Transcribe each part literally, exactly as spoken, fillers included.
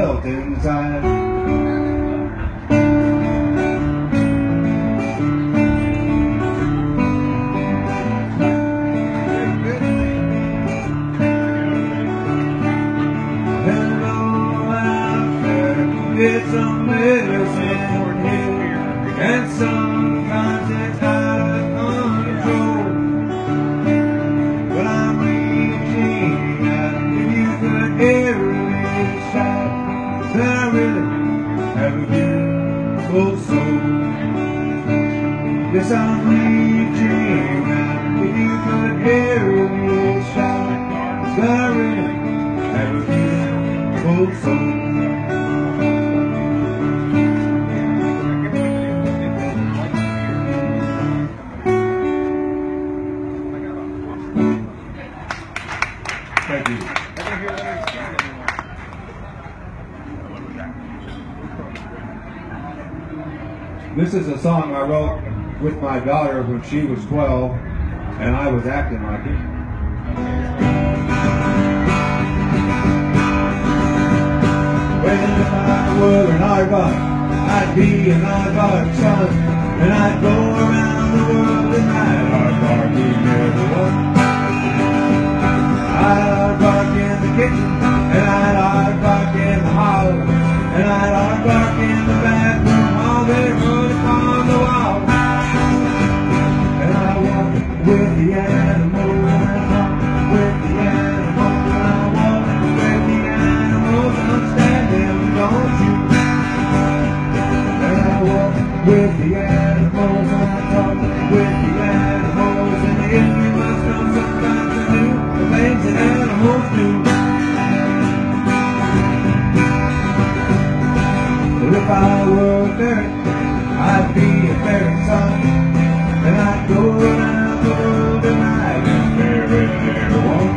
melt inside. It's a medicine here, and sometimes it's out of control. But I'm reaching out, if you could ever really shout that I really have a beautiful soul. Yes, I'm reaching out, if you could ever really shout that I really have a beautiful soul. Thank you. This is a song I wrote with my daughter when she was twelve, and I was acting like it. Well, if I were an aardvark, I'd be an aardvark son, and I'd go around the world and I'd aardvarking everyone. I'd aardvark in the kitchen, and I'd aardvark in the hall, and I'd aardvark in the bathroom while they run upon the wall. And I walk with the animals, and I talk with the animals, and I walk with the animals, understand them, don't you? And I walk with the animals, and I talk with the animals, and if you must know sometimes I do things that animals do. Well, if I were a ferret, I'd be a ferret son, and I'd go around the world and I'd ferret everyone.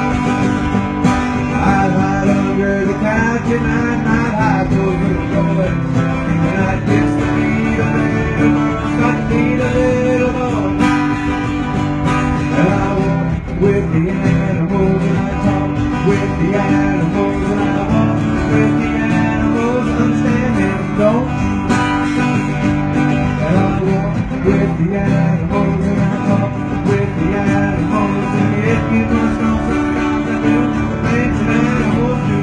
I'd hide under the couch and I'd not hide those little toys, and I'd kiss the feet of little girls, got the feet of little boys. And I walk with the animals, and I talk with the animals, and I walk with the animals, understand them, don't you? And I walk with the animals, and I talk with the animals, and if you must know sometimes I do the things that animals do.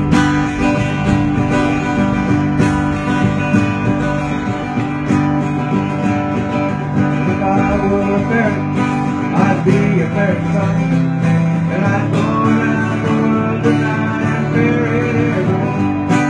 If I were a ferret, I'd be a ferret son, and I'd go around the world tonight and ferret everyone.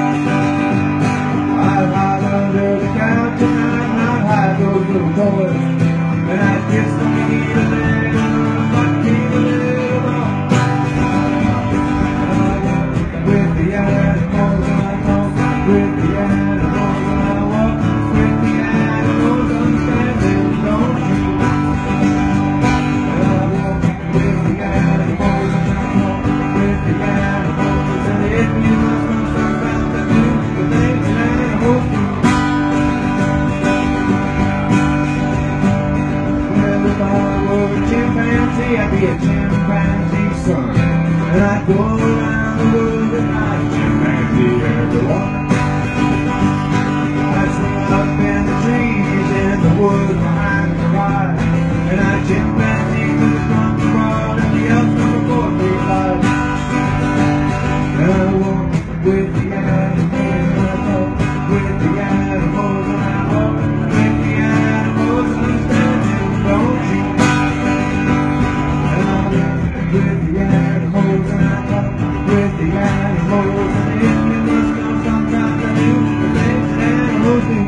I'd hide under the couch and I'd not hide those little toys, and I'd kiss the feet of little girls like keep a little boy. And I walk with the animals, and I talk with the animals, and I walk with the animals, understand them, don't you? And I walk with the animals, and I talk with the animals, and if you must know sometimes I do the things that animals do. Well, if I were a chimpanzee, I'd be a chimpanzee son, and I'd go around the world and I'd chimpanzee everyone. I'd swing up in the trees in the woods behind the ride, and I'd chimpanzee to the front yard and the else number four three five. And I walk with the animals, and I talk with the animals, and I walk with the animals, understand them, don't you? And I walk with the animals, and I talk with the animals, and if you must know sometimes I do the things that animals do.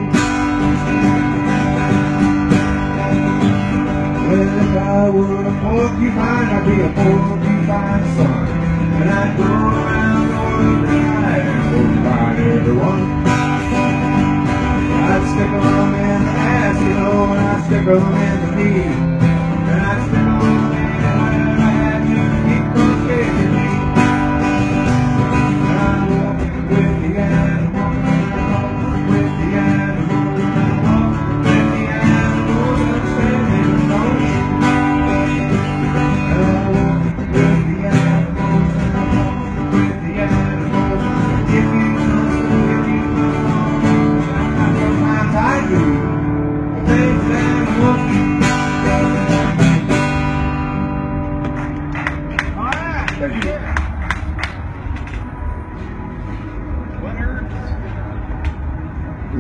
Well, if I were a porcupine, I'd be a porcupine son, and I'd go around the world tonight and porcupine everyone. I'd stick them in the ass, you know, and I'd stick them in the knee, and I'd stick them in wherever I had to keep from scaring me. And I walk with the animals, and I walk with the animals, and I walk with the animals, understand them, don't you? And I walk with the animals, and I walk with the animals, if you must know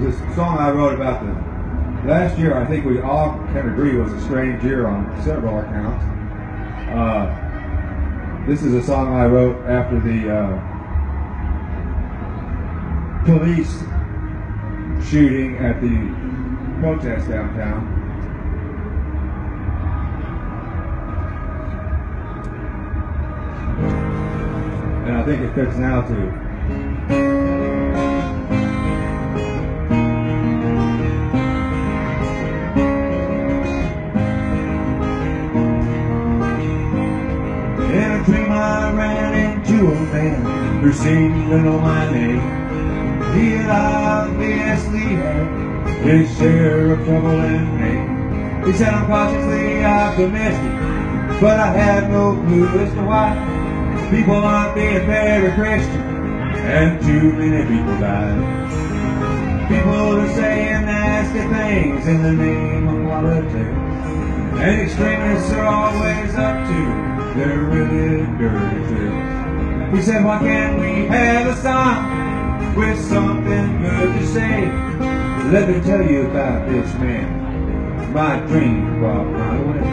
This song I wrote about the last year. I think we all can agree was a strange year on several accounts. Uh, this is a song I wrote after the uh, police shooting at the protest downtown. And I think it fits now too. In a dream I ran into a man who seemed to know my name. He had obviously had his share of trouble and pain. He said, I'm cautiously optimistic, but I have no clue as to why people aren't being very Christian, and too many people die. People are saying nasty things in the name of politics, and extremists are always up to their really dirty tricks. He said, why can't we have a song with something good to say? Let me tell you about this man my dream brought my way.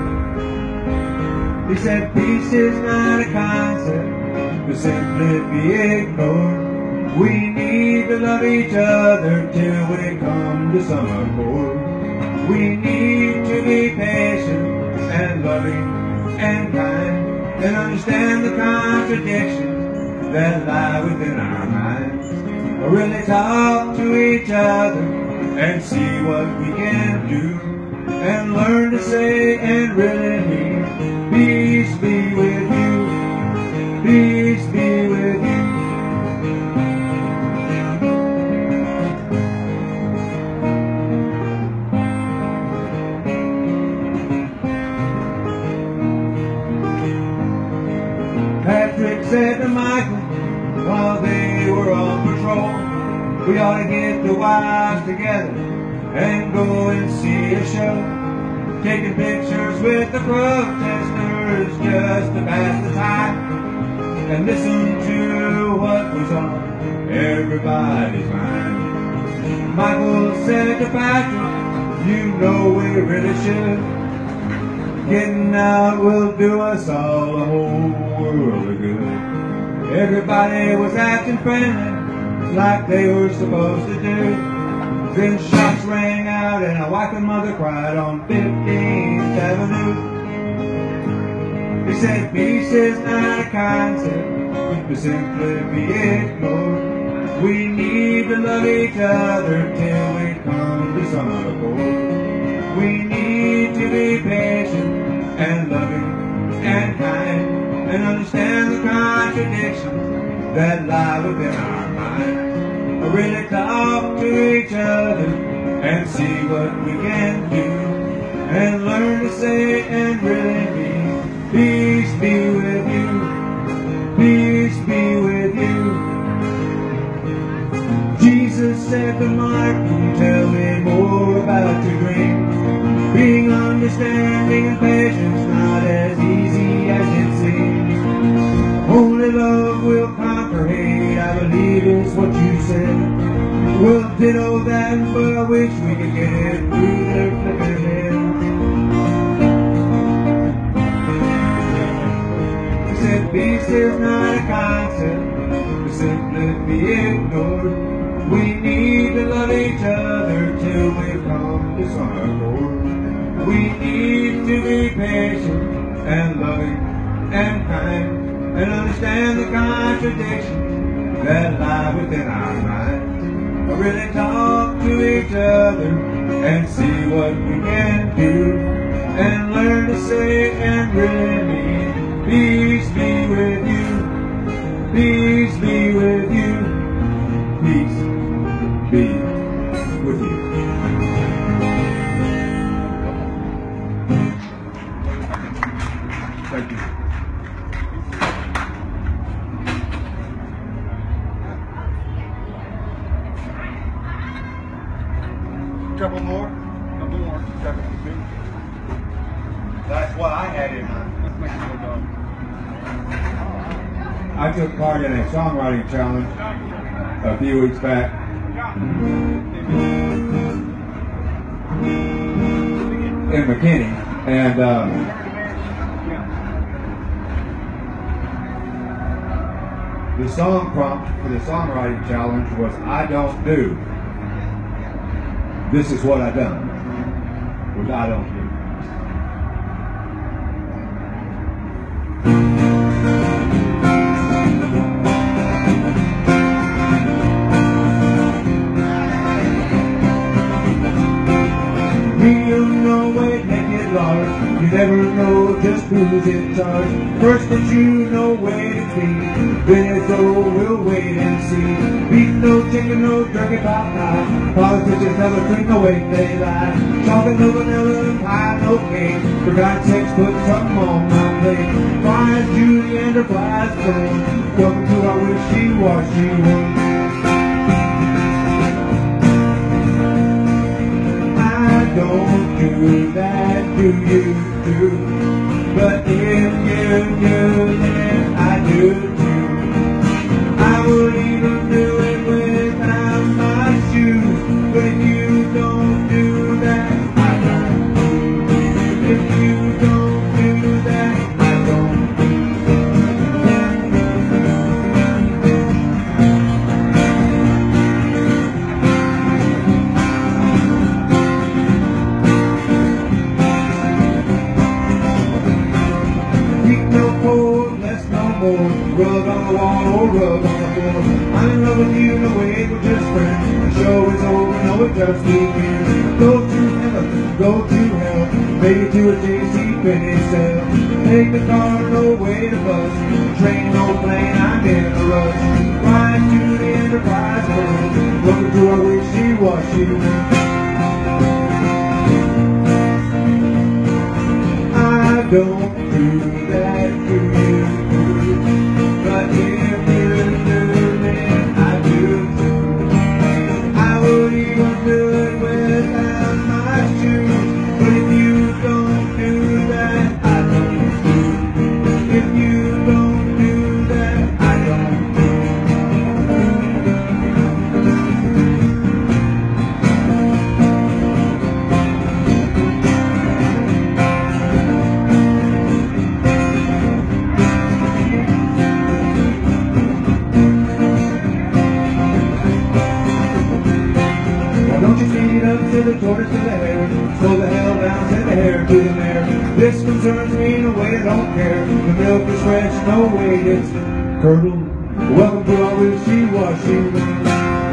He said, peace is not a concept to simply be ignored. We need to love each other till we come to some accord. We need to be patient and loving and kind, and understand the contradictions that lie within our minds. Really talk to each other and see what we can do, and learn to say and really mean, peace be with you, peace be with you. Patrick said to Michael while they were on patrol, we ought to get the wives together and go and see a show, taking pictures with the protesters just to pass the time, and listen to what was on everybody's mind. Michael said to Patrick, you know we really should. Getting out will do us all a whole world of good. Everybody was acting friendly like they were supposed to do. Then shots rang out and a wife and mother cried on fifteenth Avenue. He said, peace is not a concept to simply be ignored. We need to love each other till we come to some accord. We need to be patient and loving and kind, and understand the contradictions that lie within our minds. Really talk to each other and see what we can do, and learn to say and really mean, peace be with you, peace be with you. Jesus said to Mark, tell me more about your dream. Being understanding and patience not as easy as it seems. Only love will conquer hate, I believe is what you said. Well, ditto that, but I wish we could get it through their flipping heads. He said, peace is not a concept to simply be ignored. We need to love each other till we come to some accord. We need to be patient and loving and kind, and understand the contradictions that lie within our minds. Really talk to each other and see what we can do, and learn to say and really mean, peace be with you, peace be with you, peace be with you. Thank you. Couple more? Couple more. Couple more. That's what I had in mind. I took part in a songwriting challenge a few weeks back. in McKinney, and um, the song prompt for the songwriting challenge was "I don't do. This is what I done." Was I don't do. You know it, make it large. You never know just who's in charge. First that you know where to be, then it's oh, we'll wait and see. Beef no chicken, no turkey pot pie. Politicians never drink the way they lie. Chocolate, no vanilla, pie, no cake. For God's sakes, put something on my plate. Fries, Judy, and her flies burn. Welcome to our wishy-washy world. Don't do that, do you do? But if you do, then I do too. I would even do it without my shoes. But if you don't do that, I don't do. If you don't do that, I don't do. Rug on the wall or rug on the floor. I'm in love with you, no way, we're just friends. The show is over, no it just begins. Go to heaven, go to hell, maybe to a J C Penney cell. Take the car, no way to bus. Train, no plane, I'm in a rush. Flying to the Enterprise world. Welcome to our wishy-washy world. I don't do that to you. But if you do, then I do too. I would even do it without my shoes. But if you don't do that, I don't do. If you don't do that, I don't do. To the tortoise to the hare, slow the hell down, send the hare to the mare. This concerns me in a way I don't care. The milk is fresh, no wait, it's curdled. Welcome to our wishy-washy world.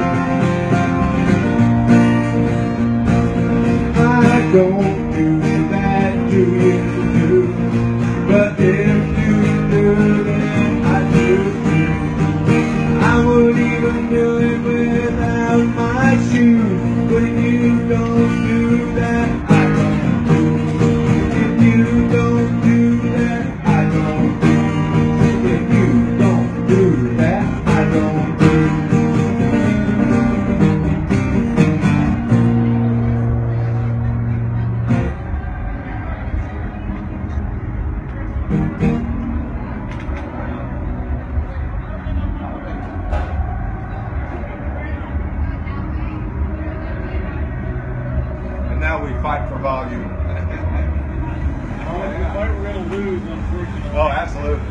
I don't do that, do you do? But if you do, then I do too. I would even do it without my shoes. But if you don't do that, I don't do. If you don't do that, I don't do. If you don't do that, I don't do. Now we fight for volume. Oh, it's a fight we're going to lose, unfortunately. Oh, absolutely.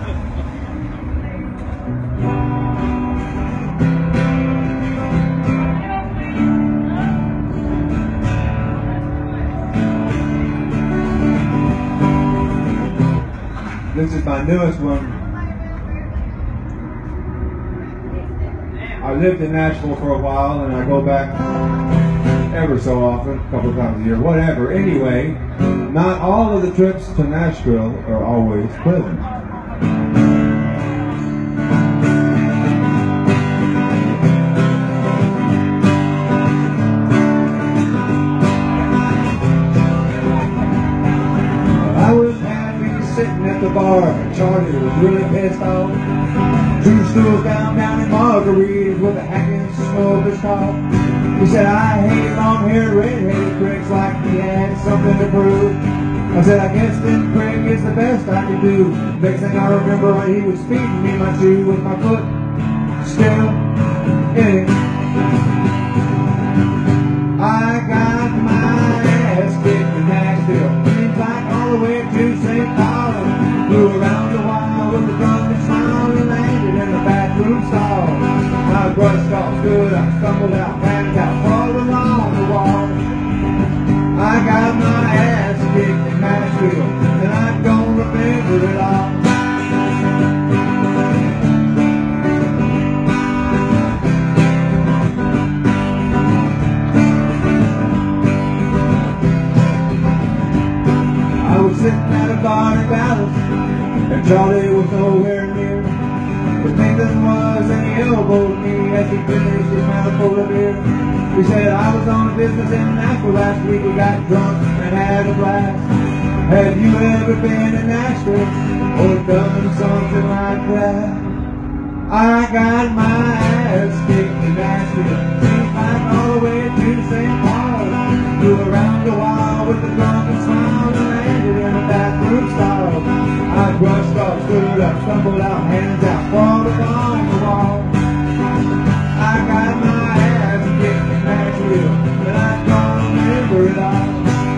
This is my newest one. I lived in Nashville for a while, and I go back ever so often, a couple of times a year, whatever. Anyway, not all of the trips to Nashville are always pleasant. I was happy sitting at the bar, Charlie was really pissed off. Two stools down, down in margaritas with a hacking smoker's cough. He said, I hate long-haired, red-headed pricks like he had something to prove. I said, I guess this prick is the best I can do. Next thing I remember, he was feeding me my shoe with my foot still in it. brushed off, stood up, stumbled out, hands out, crawled along the wall. I got my ass kicked in Nashville, and I don't remember it all. I was sitting at a bar in Dallas, and Charlie was nowhere near. But Nathan was, and he elbowed me as he finished his mouthful of beer. He said, I was on business in Nashville last week. We got drunk and had a blast. Have you ever been in Nashville or done something like that? I got my ass kicked in Nashville, came back all the way to Saint Paul. Flew around a while with a drunken smile and landed in a bathroom stall. I brushed off, stood up, stumbled out, hands out, crawled along the wall. I got my ass kicked in Nashville, but I don't remember it all.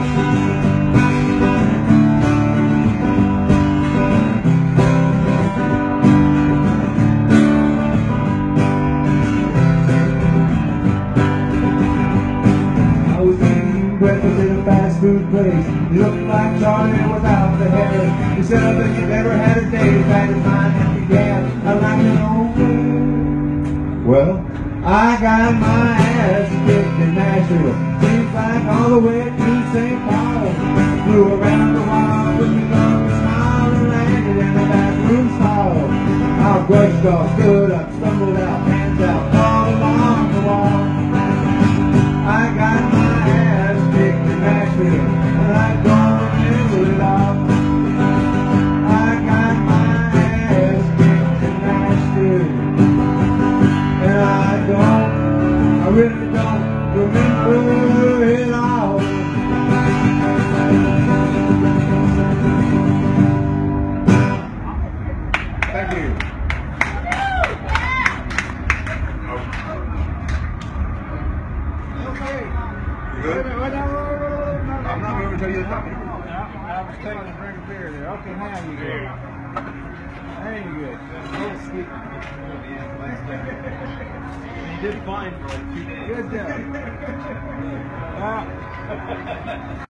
I was eating breakfast in a fast food place. He looked like Charlie without the hair. He said, I bet you never had a day as bad as mine and began. I like to know where. Well, I got my ass kicked in Nashville, came back all the way to Saint Paul. Flew around a while with a drunken smile and landed in a bathroom stall. I brushed off, stood up, stumbled out, hands out, crawled along the wall. I got my ass kicked in Nashville, and I don't remember it all. I got my ass kicked in Nashville, and I don't, I really don't remember it all. Thank you. You good? I'm not going to tell you the topic. I was taking a drink of beer there. Okay, now you good. Now you good. A little sweet. You did fine for like two days. Good job. Uh,